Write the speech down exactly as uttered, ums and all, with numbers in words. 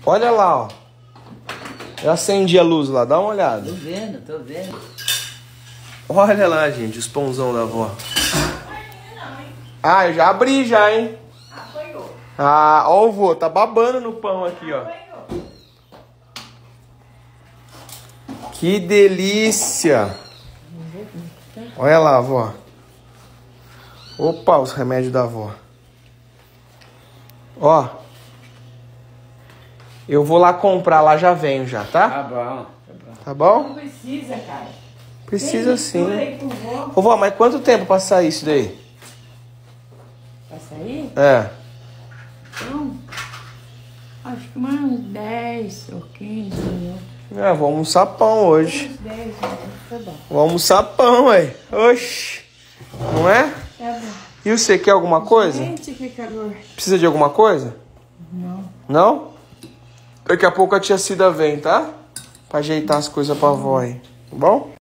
Olha lá, ó. Eu acendi a luz lá, dá uma olhada. Tô vendo, tô vendo. Olha lá, gente, os pãozão da avó. Ah, eu já abri já, hein? Apanhou. Ah, ó o vô, tá babando no pão aqui, ó. Que delícia! Olha lá, avó. Opa, os remédios da avó. Ó. Eu vou lá comprar, lá já venho já, tá? Tá bom, tá bom. Tá bom? Não precisa, cara. Precisa sim. Aí pro vô. Ô, vó, mas quanto tempo pra sair isso daí? Pra sair? É. Então, acho que mais dez ou quinze minutos. É, vou almoçar pão hoje. Uns dez minutos, tá bom. Vou almoçar pão, ué. Oxi. Não é? Tá bom. E você quer alguma coisa? Gente, que calor. Precisa de alguma coisa? Não. Não? Daqui a pouco a tia Cida vem, tá? Pra ajeitar as coisas pra avó aí. Tá bom?